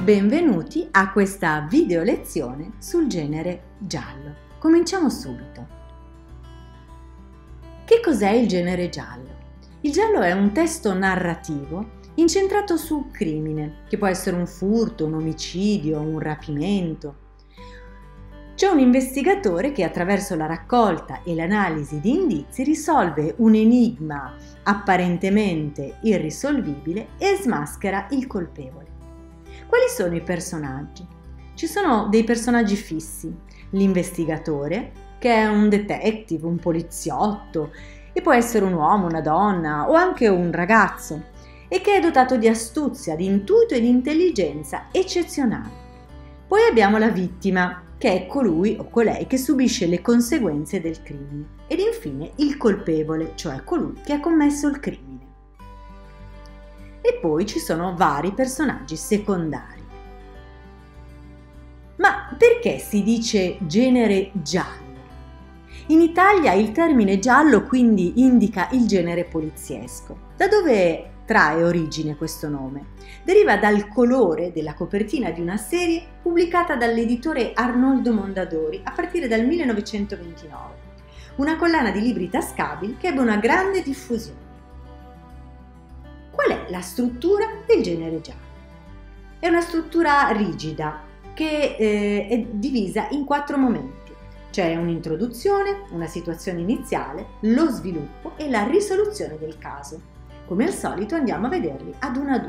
Benvenuti a questa video lezione sul genere giallo. Cominciamo subito. Che cos'è il genere giallo? Il giallo è un testo narrativo incentrato sul crimine, che può essere un furto, un omicidio, un rapimento. C'è un investigatore che attraverso la raccolta e l'analisi di indizi risolve un enigma apparentemente irrisolvibile e smaschera il colpevole. Quali sono i personaggi? Ci sono dei personaggi fissi, l'investigatore, che è un detective, un poliziotto, e può essere un uomo, una donna o anche un ragazzo, e che è dotato di astuzia, di intuito e di intelligenza eccezionali. Poi abbiamo la vittima, che è colui o colei che subisce le conseguenze del crimine, ed infine il colpevole, cioè colui che ha commesso il crimine. E poi ci sono vari personaggi secondari. Ma perché si dice genere giallo? In Italia il termine giallo quindi indica il genere poliziesco. Da dove trae origine questo nome? Deriva dal colore della copertina di una serie pubblicata dall'editore Arnoldo Mondadori a partire dal 1929, una collana di libri tascabili che ebbe una grande diffusione. Qual è la struttura del genere giallo? È una struttura rigida che è divisa in 4 momenti. C'è un'introduzione, una situazione iniziale, lo sviluppo e la risoluzione del caso. Come al solito andiamo a vederli ad una.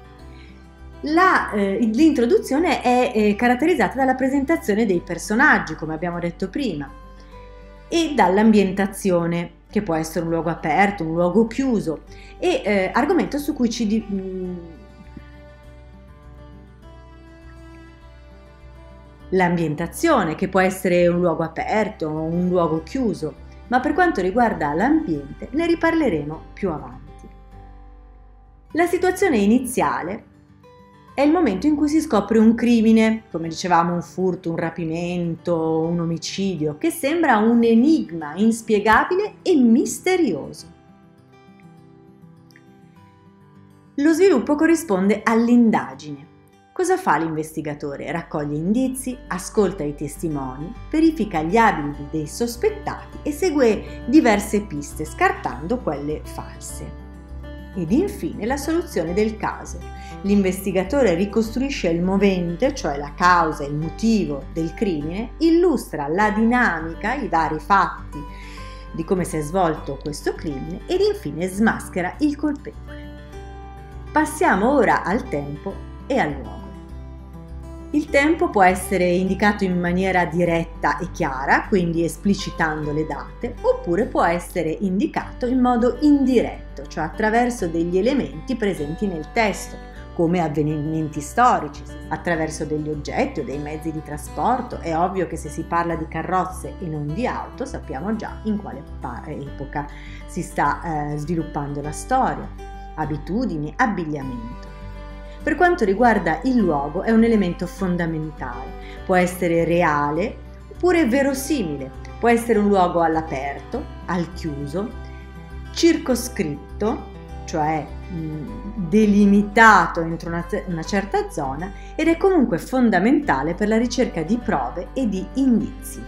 L'introduzione è caratterizzata dalla presentazione dei personaggi, come abbiamo detto prima, e dall'ambientazione, che può essere un luogo aperto, un luogo chiuso, e argomento su cui l'ambientazione, che può essere un luogo aperto o un luogo chiuso, ma per quanto riguarda l'ambiente ne riparleremo più avanti. La situazione iniziale è il momento in cui si scopre un crimine, come dicevamo un furto, un rapimento, un omicidio, che sembra un enigma inspiegabile e misterioso. Lo sviluppo corrisponde all'indagine. Cosa fa l'investigatore? Raccoglie indizi, ascolta i testimoni, verifica gli abiti dei sospettati e segue diverse piste, scartando quelle false. Ed infine la soluzione del caso. L'investigatore ricostruisce il movente, cioè la causa, il motivo del crimine, illustra la dinamica, i vari fatti di come si è svolto questo crimine ed infine smaschera il colpevole. Passiamo ora al tempo e al luogo. Il tempo può essere indicato in maniera diretta e chiara, quindi esplicitando le date, oppure può essere indicato in modo indiretto, cioè attraverso degli elementi presenti nel testo, come avvenimenti storici, attraverso degli oggetti o dei mezzi di trasporto. È ovvio che se si parla di carrozze e non di auto, sappiamo già in quale epoca si sta sviluppando la storia, abitudini, abbigliamento. Per quanto riguarda il luogo, è un elemento fondamentale. Può essere reale oppure verosimile. Può essere un luogo all'aperto, al chiuso, circoscritto, cioè delimitato entro una certa zona, ed è comunque fondamentale per la ricerca di prove e di indizi.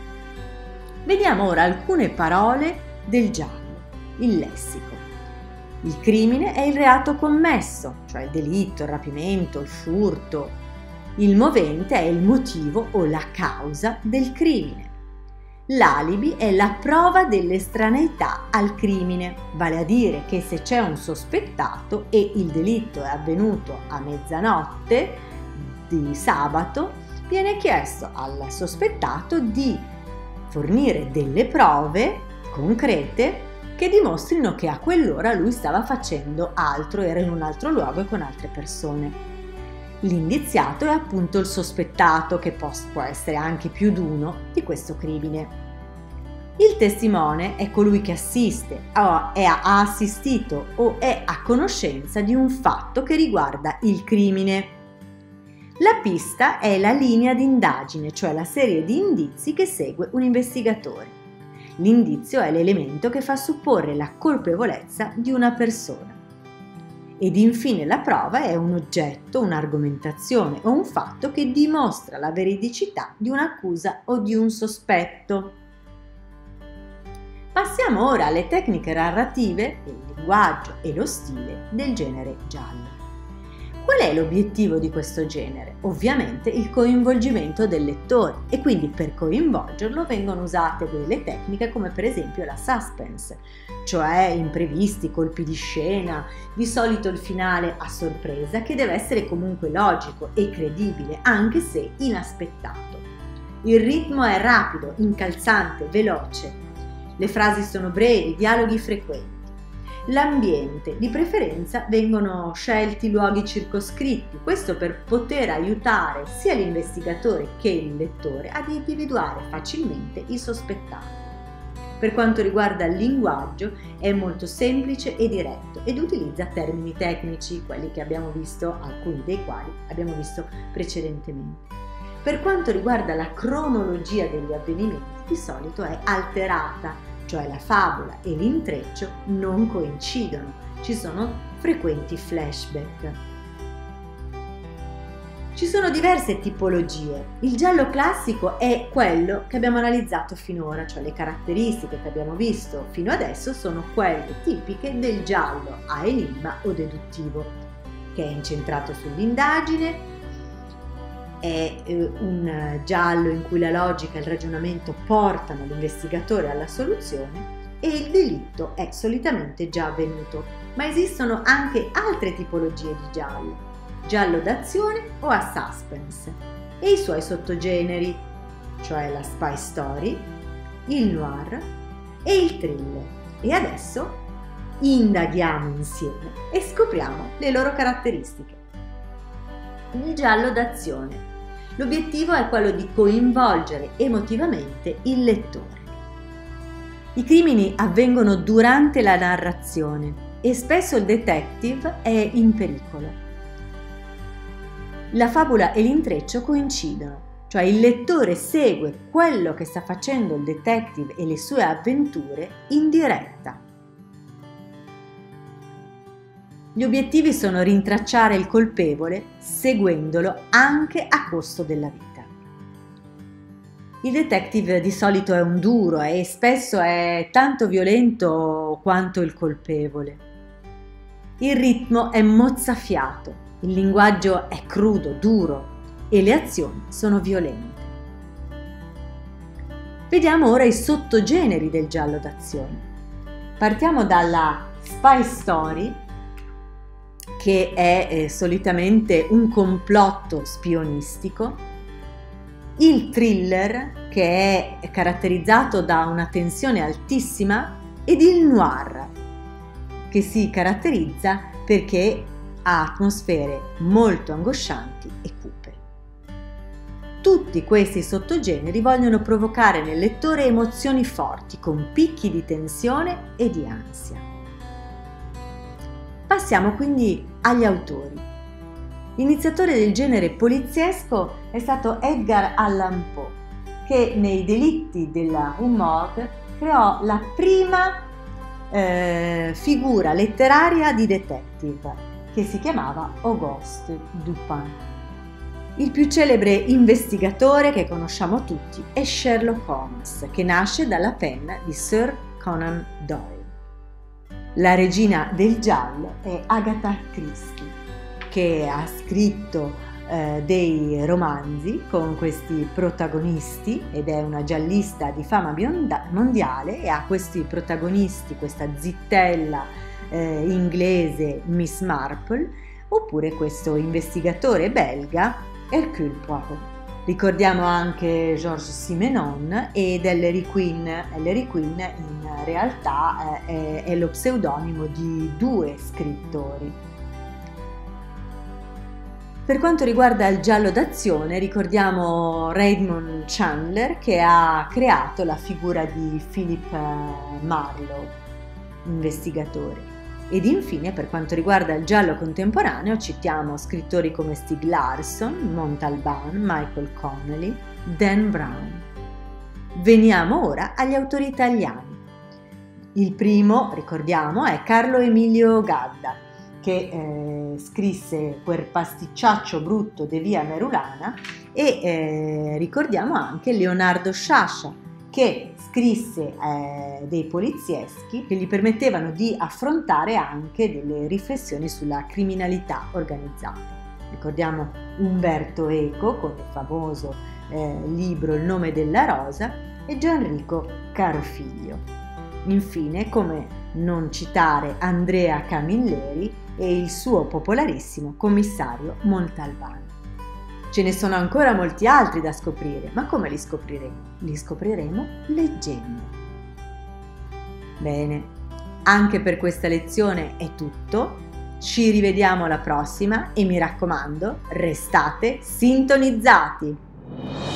Vediamo ora alcune parole del giallo, il lessico. Il crimine è il reato commesso, cioè il delitto, il rapimento, il furto. Il movente è il motivo o la causa del crimine. L'alibi è la prova dell'estraneità al crimine, vale a dire che se c'è un sospettato e il delitto è avvenuto a mezzanotte di sabato, viene chiesto al sospettato di fornire delle prove concrete che dimostrino che a quell'ora lui stava facendo altro, era in un altro luogo e con altre persone. L'indiziato è appunto il sospettato, che può essere anche più di uno, di questo crimine. Il testimone è colui che assiste, ha assistito o è a conoscenza di un fatto che riguarda il crimine. La pista è la linea di indagine, cioè la serie di indizi che segue un investigatore. L'indizio è l'elemento che fa supporre la colpevolezza di una persona. Ed infine la prova è un oggetto, un'argomentazione o un fatto che dimostra la veridicità di un'accusa o di un sospetto. Passiamo ora alle tecniche narrative, il linguaggio e lo stile del genere giallo. Qual è l'obiettivo di questo genere? Ovviamente il coinvolgimento del lettore, e quindi per coinvolgerlo vengono usate delle tecniche come per esempio la suspense, cioè imprevisti, colpi di scena, di solito il finale a sorpresa che deve essere comunque logico e credibile anche se inaspettato. Il ritmo è rapido, incalzante, veloce, le frasi sono brevi, dialoghi frequenti. L'ambiente, di preferenza vengono scelti luoghi circoscritti, questo per poter aiutare sia l'investigatore che il lettore ad individuare facilmente i sospettati. Per quanto riguarda il linguaggio è molto semplice e diretto ed utilizza termini tecnici, quelli che abbiamo visto, alcuni dei quali abbiamo visto precedentemente. Per quanto riguarda la cronologia degli avvenimenti, di solito è alterata, cioè la favola e l'intreccio non coincidono, ci sono frequenti flashback. Ci sono diverse tipologie. Il giallo classico è quello che abbiamo analizzato finora, cioè le caratteristiche che abbiamo visto fino adesso sono quelle tipiche del giallo a enigma o deduttivo, che è incentrato sull'indagine, è un giallo in cui la logica e il ragionamento portano l'investigatore alla soluzione e il delitto è solitamente già avvenuto, ma esistono anche altre tipologie di giallo, giallo d'azione o a suspense, e i suoi sottogeneri, cioè la spy story, il noir e il thriller. E adesso indaghiamo insieme e scopriamo le loro caratteristiche. Il giallo d'azione. L'obiettivo è quello di coinvolgere emotivamente il lettore. I crimini avvengono durante la narrazione e spesso il detective è in pericolo. La favola e l'intreccio coincidono, cioè il lettore segue quello che sta facendo il detective e le sue avventure in diretta. Gli obiettivi sono rintracciare il colpevole seguendolo anche a costo della vita. Il detective di solito è un duro e spesso è tanto violento quanto il colpevole. Il ritmo è mozzafiato, il linguaggio è crudo, duro e le azioni sono violente. Vediamo ora i sottogeneri del giallo d'azione. Partiamo dalla spy story, che è solitamente un complotto spionistico, il thriller, che è caratterizzato da una tensione altissima, ed il noir, che si caratterizza perché ha atmosfere molto angoscianti e cupe. Tutti questi sottogeneri vogliono provocare nel lettore emozioni forti, con picchi di tensione e di ansia. Passiamo quindi agli autori. L'iniziatore del genere poliziesco è stato Edgar Allan Poe, che nei Delitti della Rue Morgue creò la prima figura letteraria di detective, che si chiamava Auguste Dupin. Il più celebre investigatore che conosciamo tutti è Sherlock Holmes, che nasce dalla penna di Sir Conan Doyle. La regina del giallo è Agatha Christie, che ha scritto dei romanzi con questi protagonisti ed è una giallista di fama mondiale e ha questi protagonisti, questa zittella inglese Miss Marple, oppure questo investigatore belga Hercule Poirot. Ricordiamo anche Georges Simenon ed Ellery Queen. Ellery Queen in realtà è lo pseudonimo di due scrittori. Per quanto riguarda il giallo d'azione, ricordiamo Raymond Chandler, che ha creato la figura di Philip Marlowe, investigatore. Ed infine, per quanto riguarda il giallo contemporaneo, citiamo scrittori come Stieg Larsson, Montalban, Michael Connelly, Dan Brown. Veniamo ora agli autori italiani. Il primo, ricordiamo, è Carlo Emilio Gadda, che scrisse quel pasticciaccio brutto de Via Merulana, e ricordiamo anche Leonardo Sciascia, che scrisse dei polizieschi che gli permettevano di affrontare anche delle riflessioni sulla criminalità organizzata. Ricordiamo Umberto Eco con il famoso libro Il nome della rosa e Gianrico Carofiglio. Infine, come non citare Andrea Camilleri e il suo popolarissimo commissario Montalbano. Ce ne sono ancora molti altri da scoprire, ma come li scopriremo? Li scopriremo leggendo. Bene, anche per questa lezione è tutto. Ci rivediamo alla prossima e mi raccomando, restate sintonizzati!